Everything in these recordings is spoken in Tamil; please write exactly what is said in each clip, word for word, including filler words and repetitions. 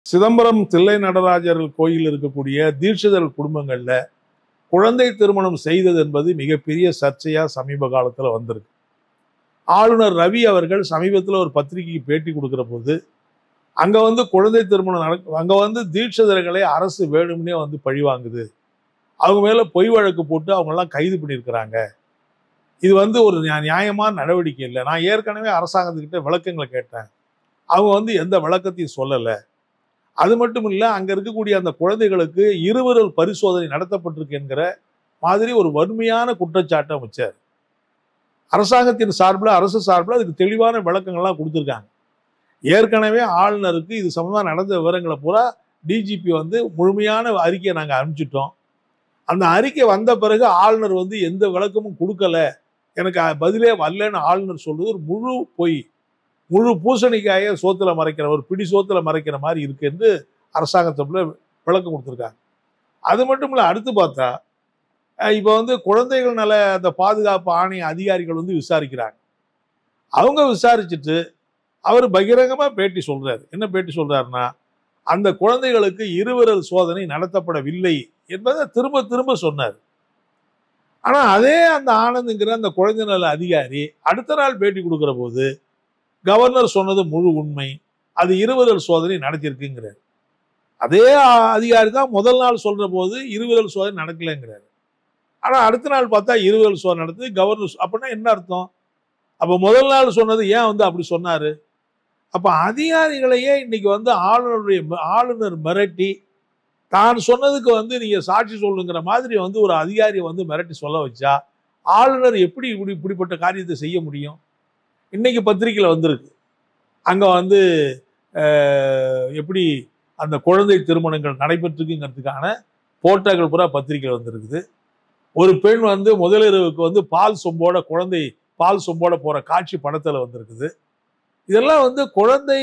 சிதம்பரம் தில்லை நடராஜர்கள் கோயில் இருக்கக்கூடிய தீட்சிதர் குடும்பங்கள்ல குழந்தை திருமணம் செய்தது என்பது மிகப்பெரிய சர்ச்சையா சமீப காலத்துல வந்திருக்கு. ஆளுநர் ரவி அவர்கள் சமீபத்தில் ஒரு பத்திரிகைக்கு பேட்டி கொடுக்கிற போது அங்க வந்து குழந்தை திருமணம் நடக்கும், அங்க வந்து தீட்சிதர்களை அரசு வேணும்னே வந்து பழிவாங்குது, அவங்க மேல பொய் வழக்கு போட்டு அவங்க எல்லாம் கைது பண்ணியிருக்கிறாங்க, இது வந்து ஒரு நியாயமான நடவடிக்கை இல்லை. நான் ஏற்கனவே அரசாங்கத்துக்கிட்ட விளக்கங்களை கேட்டேன், அவங்க வந்து எந்த விளக்கத்தையும் சொல்லலை. அது மட்டும் இல்லை, அங்க இருக்கக்கூடிய அந்த குழந்தைகளுக்கு இருவிரல் பரிசோதனை நடத்தப்பட்டிருக்கு என்கிற மாதிரி ஒரு வன்மையான குற்றச்சாட்டை வச்சார். அரசாங்கத்தின் சார்பில் அரசு சார்பில் அதுக்கு தெளிவான விளக்கங்கள்லாம் கொடுத்துருக்காங்க. ஏற்கனவே ஆளுநருக்கு இது சம்பந்தமாக நடந்த விவரங்களை பூரா டிஜிபி வந்து முழுமையான அறிக்கையை நாங்கள் அனுப்பிச்சிட்டோம். அந்த அறிக்கை வந்த பிறகு ஆளுநர் வந்து எந்த விளக்கமும் கொடுக்கல, எனக்கு பதிலே வரலன்னு ஆளுநர் சொல்றது ஒரு முழு பொய், முழு பூசணிக்காயை சோத்துல மறைக்கிற ஒரு பிடி சோத்துல மறைக்கிற மாதிரி இருக்கு என்று அரசாங்கத்துல விளக்கம் கொடுத்துருக்காங்க. அது மட்டும் இல்லை, அடுத்து பார்த்தா இப்போ வந்து குழந்தைகள் நல அந்த பாதுகாப்பு ஆணைய அதிகாரிகள் வந்து விசாரிக்கிறாங்க. அவங்க விசாரிச்சுட்டு அவர் பகிரங்கமா பேட்டி சொல்றாரு. என்ன பேட்டி சொல்றாருன்னா, அந்த குழந்தைகளுக்கு இருவிரல் சோதனை நடத்தப்படவில்லை என்பதை திரும்ப திரும்ப சொன்னார். ஆனா அதே அந்த ஆனந்த்ங்கிற அந்த குழந்தை நல அதிகாரி அடுத்த நாள் பேட்டி கொடுக்கிற போது கவர்னர் சொன்னது முழு உண்மை, அது இருவிரல் சோதனை நடத்தியிருக்குங்கிறார். அதே அதிகாரி தான் முதல் நாள் சொல்ற போது இருவிரல் சோதனை நடக்கலைங்கிறாரு. ஆனா அடுத்த நாள் பார்த்தா இருவிரல் சோதனை நடத்துது கவர்னர். அப்படின்னா என்ன அர்த்தம்? அப்ப முதல் நாள் சொன்னது ஏன் வந்து அப்படி சொன்னாரு? அப்ப அதிகாரிகளையே இன்னைக்கு வந்து ஆளுநருடைய ஆளுநர் மிரட்டி தான் சொன்னதுக்கு வந்து நீங்க சாட்சி சொல்லுங்கிற மாதிரி வந்து ஒரு அதிகாரியை வந்து மிரட்டி சொல்ல வச்சா ஆளுநர் எப்படி இப்படி இப்படிப்பட்ட காரியத்தை செய்ய முடியும்? இன்னைக்கு பத்திரிகையில் வந்திருக்கு, அங்க வந்து எப்படி அந்த குழந்தை திருமணங்கள் நடைபெற்றிருக்குங்கிறதுக்கான போட்டோக்கள் பூரா பத்திரிகையில் வந்திருக்குது. ஒரு பெண் வந்து முதலிரவுக்கு வந்து பால் சொம்போட குழந்தை பால் சொம்போட போற காட்சி படத்துல வந்திருக்குது. இதெல்லாம் வந்து குழந்தை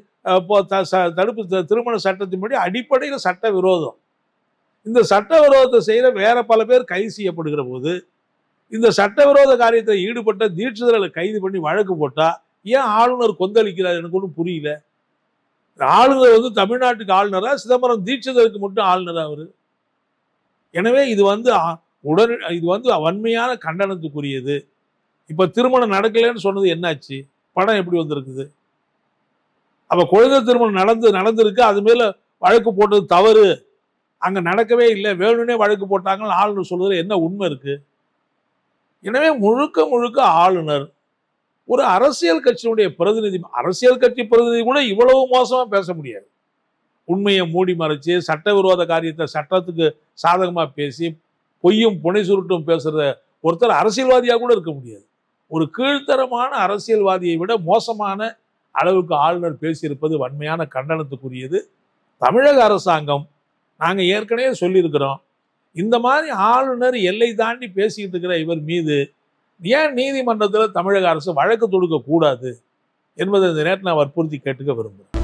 தடுப்பு திருமண சட்டத்தின்படி அடிப்படையில் சட்ட விரோதம். இந்த சட்ட விரோதத்தை செய்யற வேற பல பேர் கைது செய்யப்படுகிற போது இந்த சட்டவிரோத காரியத்தில் ஈடுபட்ட தீட்சிதர்களை கைது பண்ணி வழக்கு போட்டா ஏன் ஆளுநர் கொந்தளிக்கிறார்? எனக்கு ஒன்றும் புரியல. ஆளுநர் வந்து தமிழ்நாட்டுக்கு ஆளுநரா, சிதம்பரம் தீட்சிதருக்கு மட்டும் ஆளுநரா அவரு? எனவே இது வந்து உடனே இது வந்து வன்மையான கண்டனத்துக்குரியது. இப்ப திருமணம் நடக்கலைன்னு சொன்னது என்னாச்சு? படம் எப்படி வந்திருக்குது? அப்ப குழந்தை திருமணம் நடந்து நடந்திருக்கு, அது மேல வழக்கு போட்டது தவறு, அங்க நடக்கவே இல்லை, வேணும்னே வழக்கு போட்டாங்கன்னு ஆளுநர் சொல்றது என்ன உண்மை இருக்கு? எனவே முழுக்க முழுக்க ஆளுநர் ஒரு அரசியல் கட்சியினுடைய பிரதிநிதி. அரசியல் கட்சி பிரதிநிதி கூட இவ்வளவு மோசமா பேச முடியாது. உண்மையை மூடி மறைச்சு சட்டவிரோத காரியத்தை சட்டத்துக்கு சாதகமா பேசி பொய்யும் புனை சுருட்டும் பேசுற ஒருத்தர் அரசியல்வாதியா கூட இருக்க முடியாது. ஒரு கீழ்த்தரமான அரசியல்வாதியை விட மோசமான அளவுக்கு ஆளுநர் பேசியிருப்பது வன்மையான கண்டனத்துக்குரியது. தமிழக அரசாங்கம், நாங்க ஏற்கனவே சொல்லியிருக்கிறோம், இந்த மாதிரி ஆளுநர் எல்லை தாண்டி பேசிக்கிட்டு இருக்கிற இவர் மீது ஏன் நீதிமன்றத்தில் தமிழக அரசு வழக்கு தொடுக்க கூடாது என்பதை இந்த நேரத்தில் நான் வற்புறுத்தி கேட்டுக்க விரும்புகிறேன்.